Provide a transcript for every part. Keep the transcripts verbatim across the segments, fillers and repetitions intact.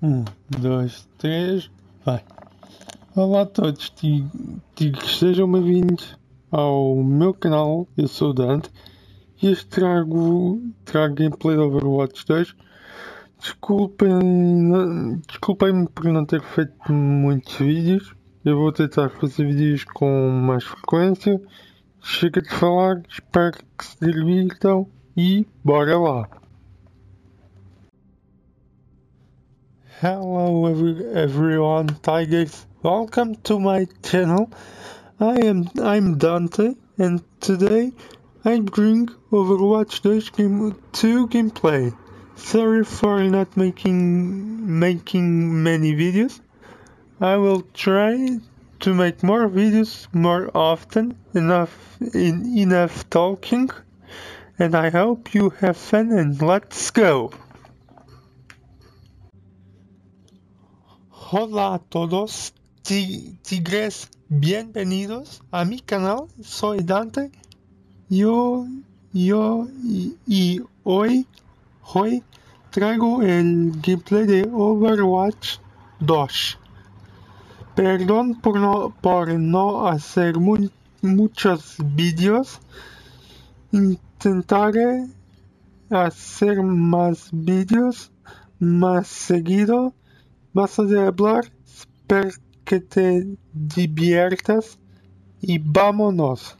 Um, dois, três, vai. Olá a todos, digo que sejam bem-vindos ao meu canal. Eu sou o Dante e este trago, trago gameplay de Overwatch dois. Desculpem, desculpem-me por não ter feito muitos vídeos. Eu vou tentar fazer vídeos com mais frequência. Chega de falar, espero que se divirtam e bora lá! Hello every, everyone, Tigers. Welcome to my channel. I am I'm Dante, and today I bring Overwatch two gameplay. Sorry for not making making many videos. I will try to make more videos more often, enough in enough talking, and I hope you have fun and let's go. Hola a todos, tigres, bienvenidos a mi canal. Soy Dante. Yo, yo y, y hoy, hoy traigo el gameplay de Overwatch dos. Perdón por no, por no hacer mu muchos vídeos. Intentaré hacer más vídeos más seguido. Basta de hablar, espero que te diviertas y vámonos.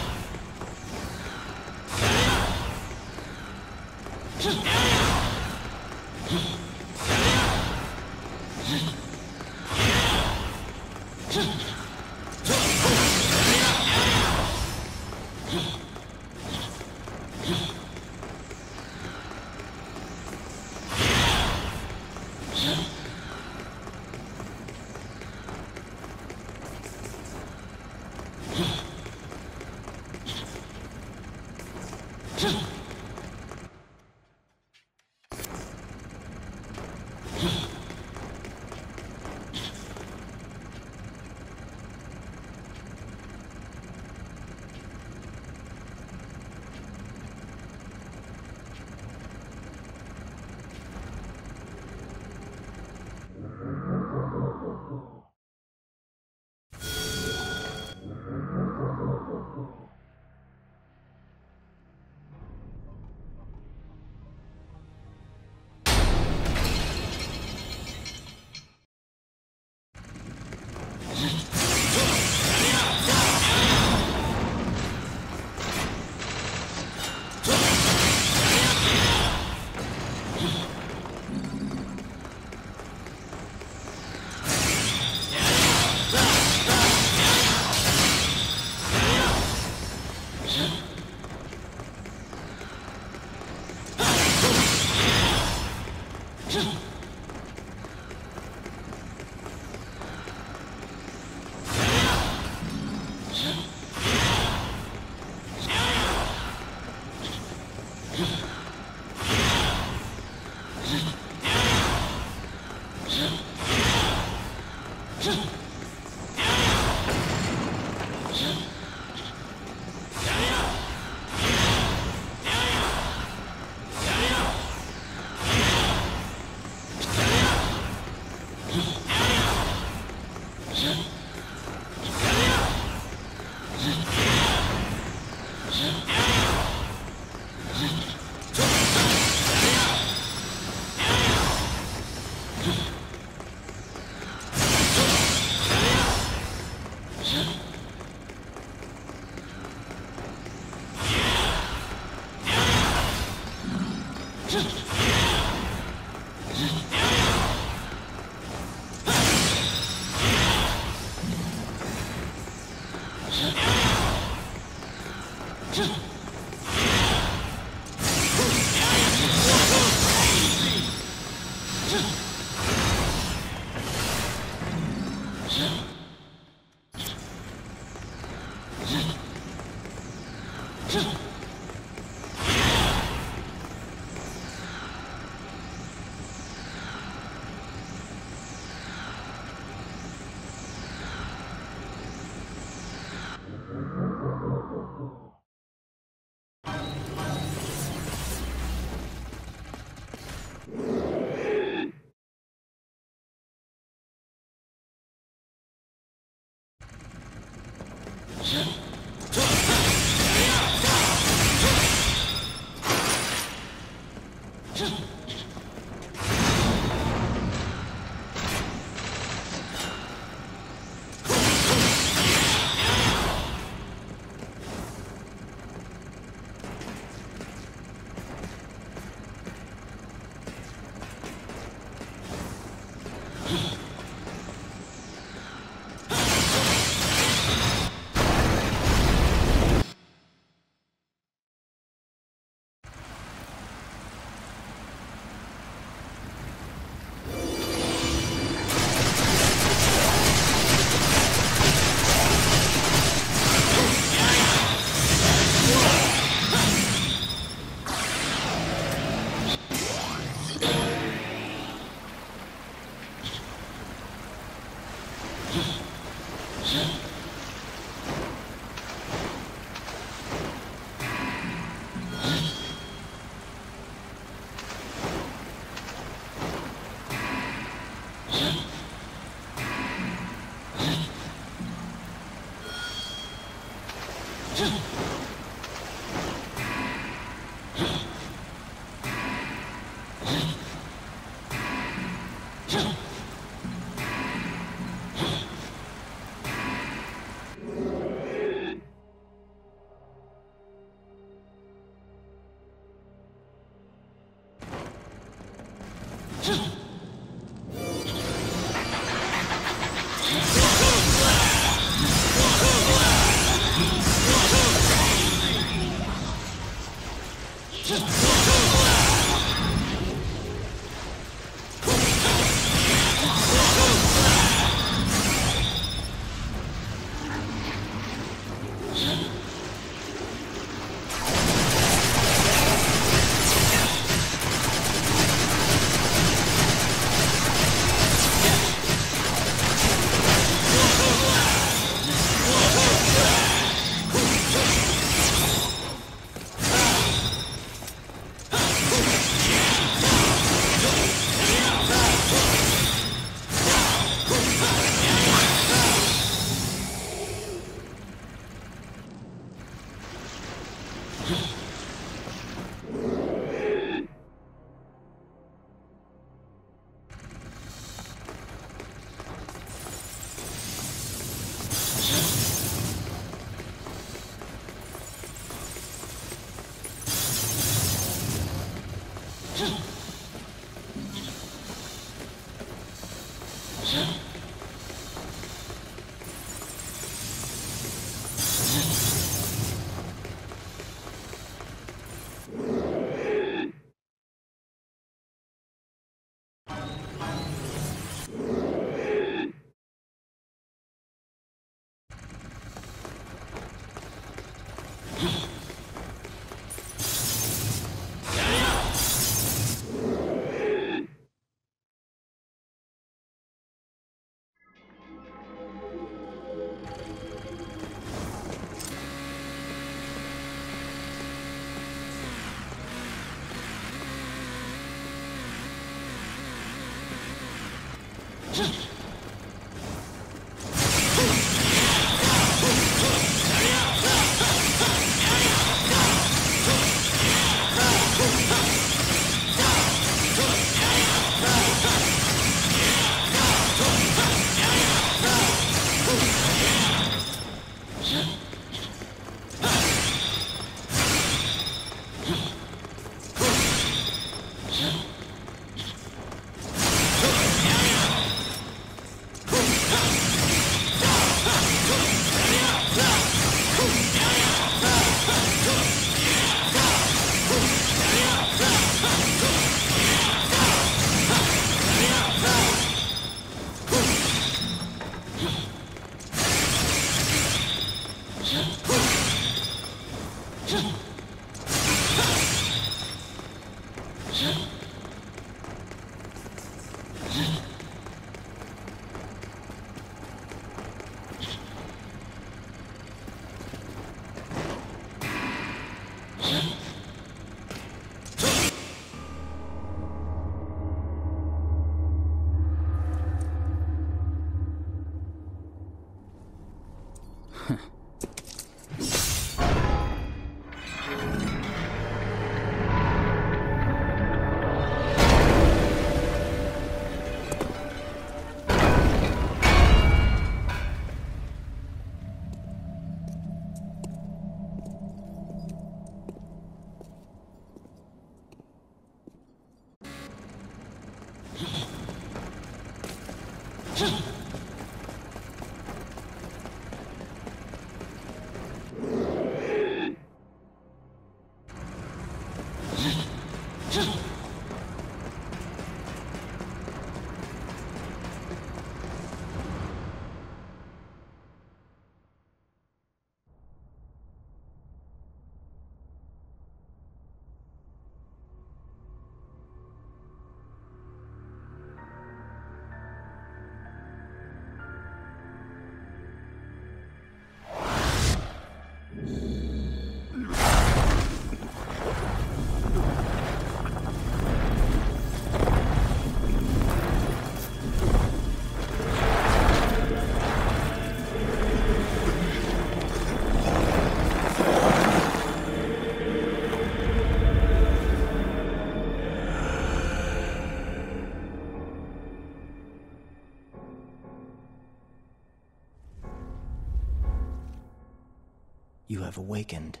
have awakened.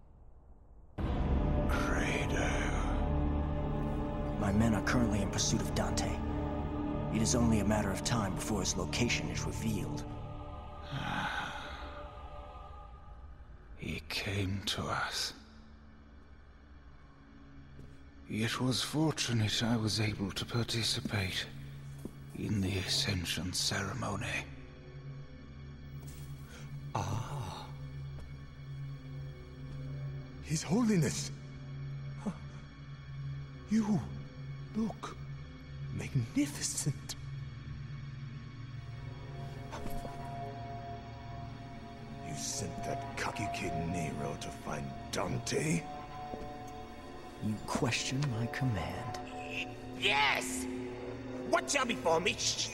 Kratos. My men are currently in pursuit of Dante. It is only a matter of time before his location is revealed. He came to us. It was fortunate I was able to participate in the Ascension ceremony. Ah. His Holiness. Huh. You look magnificent. You sent that cocky kid Nero to find Dante? You question my command. Yes! What shall befall me? Sh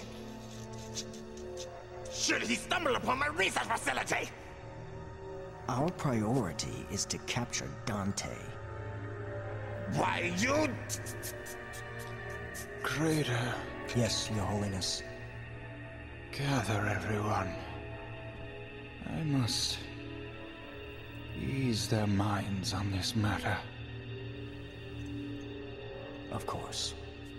Should he stumble upon my research facility? Our priority is to capture Dante. Why, you... Kratos, Yes, Your Holiness. gather everyone. I must ease their minds on this matter. Of course.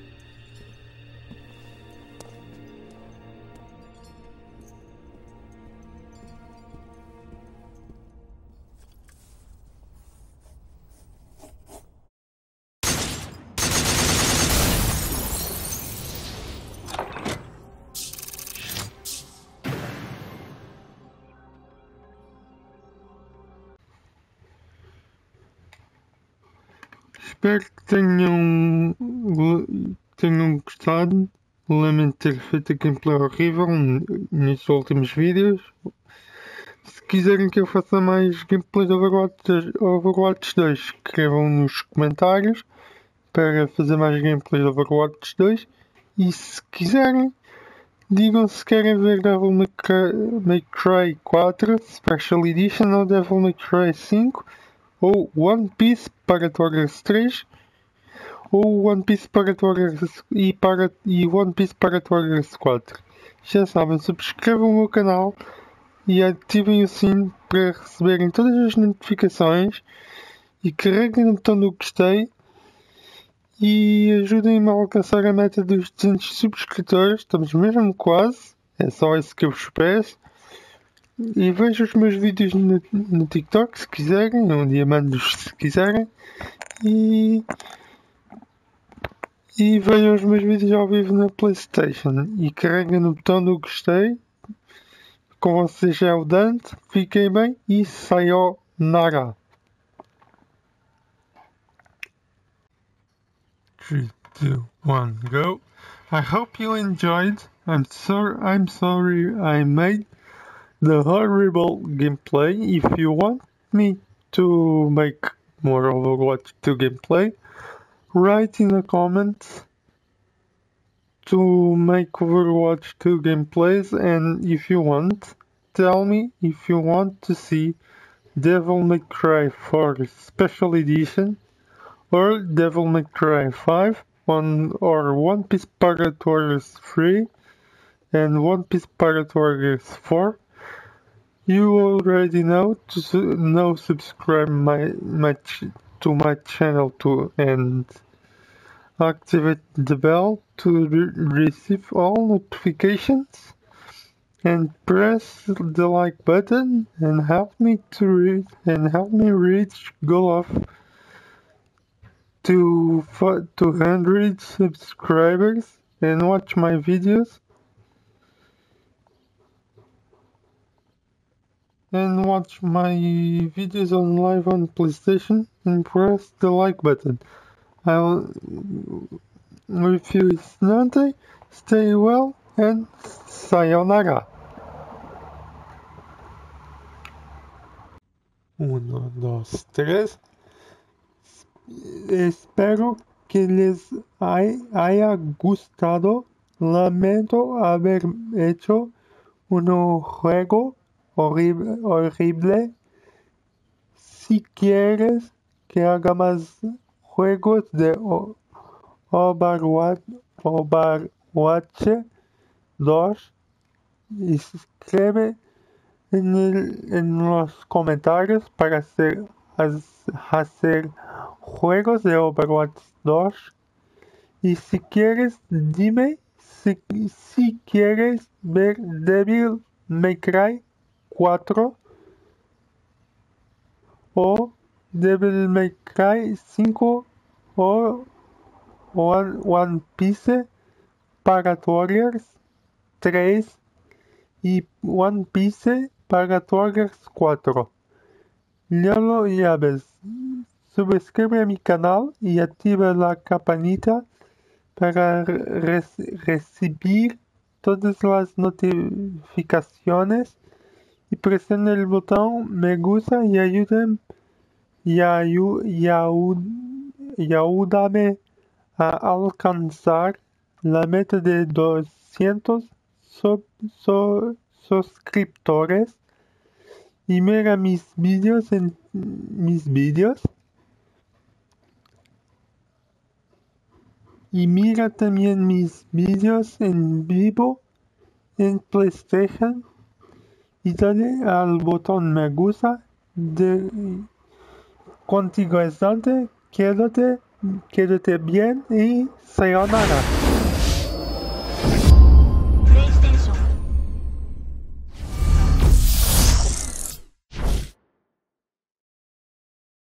Espero que tenham, tenham gostado. Lamento ter feito a gameplay horrível nestes últimos vídeos. Se quiserem que eu faça mais gameplay de Overwatch, Overwatch dois, escrevam nos comentários para fazer mais gameplay de Overwatch dois. E se quiserem, digam se querem ver Devil May Cry quatro Special Edition ou Devil May Cry cinco. Ou One Piece Pirate Warriors três, ou One Piece Pirate Warriors e, para, e One Piece Pirate Warriors quatro. Já sabem, subscrevam o meu canal e ativem o sino para receberem todas as notificações e carreguem no botão do gostei e ajudem-me a alcançar a meta dos duzentos subscritores. Estamos mesmo quase, é só isso que eu vos peço. E vejam os meus vídeos no, no TikTok se quiserem, ou Diamandos se quiserem, e, e vejam os meus vídeos ao vivo na PlayStation e carreguem no botão do gostei. Com vocês é o Dante, fiquem bem e sayonara. three, two, one, go. I hope you enjoyed. I'm sorry, I'm sorry I made the horrible gameplay. If you want me to make more Overwatch two gameplay, write in the comments to make Overwatch two gameplays, and if you want, tell me if you want to see Devil May Cry four Special Edition or Devil May Cry five on, or One Piece Pirate Warriors three and One Piece Pirate Warriors four. You already know to su know subscribe my my ch to my channel too and activate the bell to re receive all notifications and press the like button and help me to reach and help me reach goal of to two hundred subscribers and watch my videos. And watch my videos on live on PlayStation and press the like button. I will with you is Dante. Stay well and sayonara. Uno, dos, tres. Espero que les haya gustado. Lamento haber hecho un juego horrible, horrible. Si quieres que haga más juegos de Overwatch, Overwatch dos, escribe en, el, en los comentarios para hacer, hacer juegos de Overwatch dos. Y si quieres, dime si, si quieres ver Devil May Cry cuatro o Devil May Cry cinco o One, One Piece Pirate Warriors tres y One Piece Pirate Warriors cuatro. Léalo y ya ves. Suscríbete a mi canal y activa la campanita para re recibir todas las notificaciones y presiona el botón me gusta y ayúdame y, ayu y, ayu y ayúdame a alcanzar la meta de doscientos so so suscriptores y mira mis vídeos en mis vídeos y mira también mis vídeos en vivo en PlayStation y dale al botón me gusta. De contigo es Dante, quédate, quédate bien y sayonara.